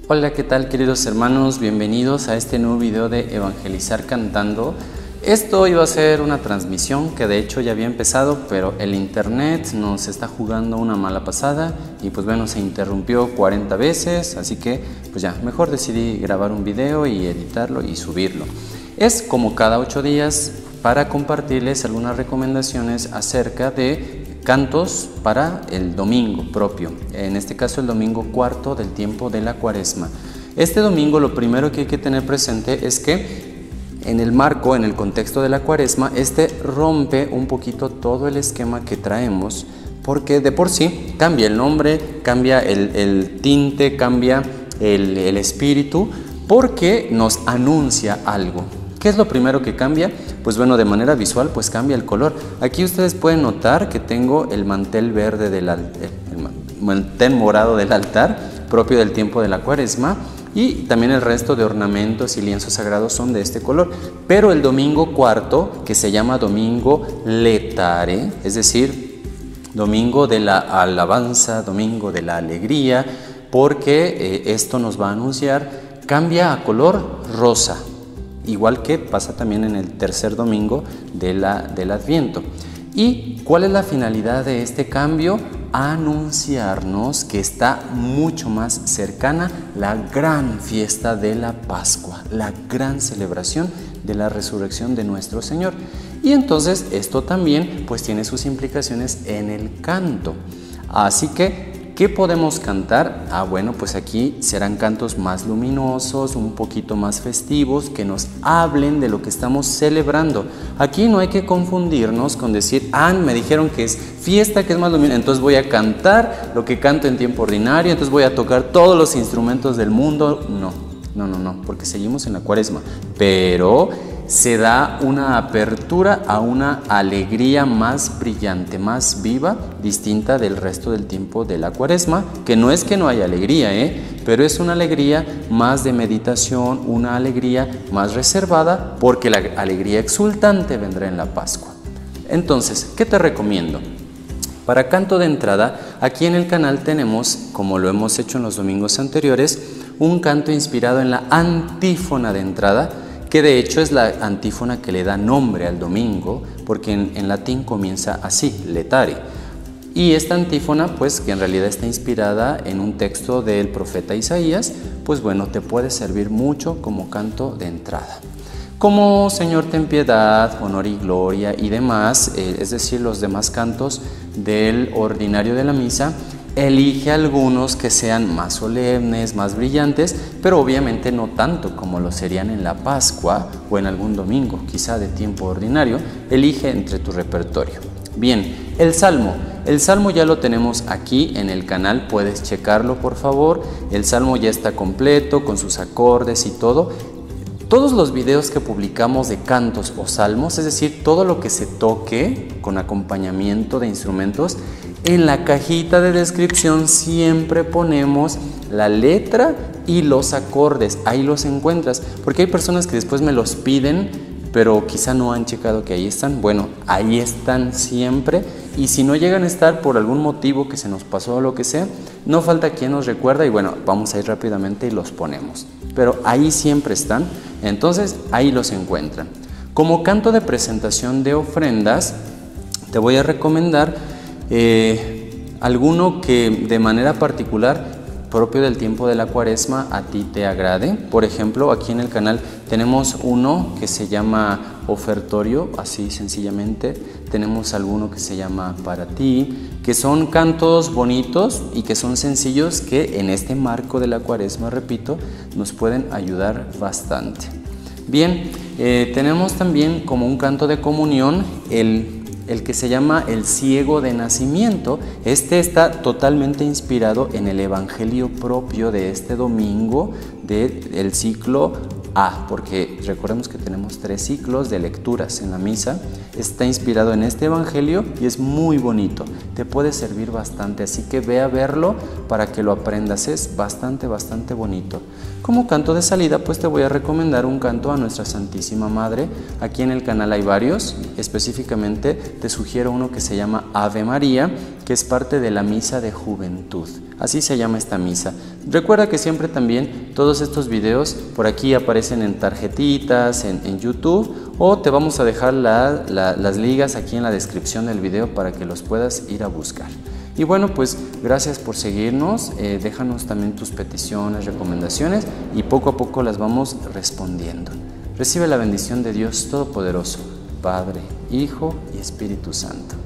Hola, ¿qué tal, queridos hermanos? Bienvenidos a este nuevo video de Evangelizar Cantando. Esto iba a ser una transmisión que de hecho ya había empezado, pero el internet nos está jugando una mala pasada y pues bueno, se interrumpió 40 veces, así que pues ya, mejor decidí grabar un video y editarlo y subirlo. Es como cada 8 días para compartirles algunas recomendaciones acerca de cantos para el domingo propio, en este caso el domingo cuarto del tiempo de la Cuaresma. Este domingo lo primero que hay que tener presente es que en el marco, en el contexto de la Cuaresma, rompe un poquito todo el esquema que traemos, porque de por sí cambia el nombre, cambia el tinte, cambia el espíritu, porque nos anuncia algo. ¿Qué es lo primero que cambia? Pues bueno, de manera visual, pues cambia el color. Aquí ustedes pueden notar que tengo el mantel verde el mantel morado del altar, propio del tiempo de la Cuaresma, y también el resto de ornamentos y lienzos sagrados son de este color. Pero el domingo cuarto, que se llama domingo letare, es decir, domingo de la alabanza, domingo de la alegría, porque esto nos va a anunciar, cambia a color rosa. Igual que pasa también en el tercer domingo del Adviento. ¿Y cuál es la finalidad de este cambio? Anunciarnos que está mucho más cercana la gran fiesta de la Pascua, la gran celebración de la resurrección de nuestro Señor. Y entonces esto también pues tiene sus implicaciones en el canto. Así que ¿qué podemos cantar? Bueno, pues aquí serán cantos más luminosos, un poquito más festivos, que nos hablen de lo que estamos celebrando. Aquí no hay que confundirnos con decir, me dijeron que es fiesta, que es más luminoso, entonces voy a cantar lo que canto en tiempo ordinario, entonces voy a tocar todos los instrumentos del mundo. No, porque seguimos en la Cuaresma, pero se da una apertura a una alegría más brillante, más viva, distinta del resto del tiempo de la Cuaresma, que no es que no haya alegría, pero es una alegría más de meditación, una alegría más reservada, porque la alegría exultante vendrá en la Pascua. Entonces, ¿qué te recomiendo? Para canto de entrada, aquí en el canal tenemos, como lo hemos hecho en los domingos anteriores, un canto inspirado en la antífona de entrada, que de hecho es la antífona que le da nombre al domingo, porque en latín comienza así, letare. Y esta antífona, pues que en realidad está inspirada en un texto del profeta Isaías, pues bueno, te puede servir mucho como canto de entrada. Como Señor ten piedad, honor y gloria y demás, es decir, los demás cantos del ordinario de la misa, elige algunos que sean más solemnes, más brillantes, pero obviamente no tanto como lo serían en la Pascua o en algún domingo, quizá de tiempo ordinario. Elige entre tu repertorio. Bien, el Salmo ya lo tenemos aquí en el canal, puedes checarlo por favor. El Salmo ya está completo con sus acordes y todo. Todos los videos que publicamos de cantos o salmos, es decir, todo lo que se toque con acompañamiento de instrumentos, en la cajita de descripción siempre ponemos la letra y los acordes, ahí los encuentras, porque hay personas que después me los piden, pero quizá no han checado que ahí están. Bueno, ahí están siempre, y si no llegan a estar por algún motivo que se nos pasó o lo que sea, no falta quien nos recuerda y bueno, vamos a ir rápidamente y los ponemos, pero ahí siempre están, entonces ahí los encuentran. Como canto de presentación de ofrendas, te voy a recomendar alguno que de manera particular, propio del tiempo de la Cuaresma, a ti te agrade. Por ejemplo, aquí en el canal tenemos uno que se llama ofertorio, así sencillamente. Tenemos alguno que se llama para ti, que son cantos bonitos y que son sencillos, que en este marco de la Cuaresma, repito, nos pueden ayudar bastante. Bien, tenemos también como un canto de comunión el que se llama El ciego de nacimiento. Este está totalmente inspirado en el evangelio propio de este domingo del ciclo A, porque recordemos que tenemos 3 ciclos de lecturas en la misa. Está inspirado en este evangelio y es muy bonito, te puede servir bastante, así que ve a verlo para que lo aprendas, es bastante bonito. Como canto de salida, pues te voy a recomendar un canto a Nuestra Santísima Madre. Aquí en el canal hay varios, específicamente te sugiero uno que se llama Ave María, que es parte de la misa de juventud. Así se llama esta misa. Recuerda que siempre también todos estos videos por aquí aparecen en tarjetitas, en YouTube, o te vamos a dejar las ligas aquí en la descripción del video para que los puedas ir a buscar. Y bueno, pues gracias por seguirnos, déjanos también tus peticiones, recomendaciones y poco a poco las vamos respondiendo. Recibe la bendición de Dios Todopoderoso, Padre, Hijo y Espíritu Santo.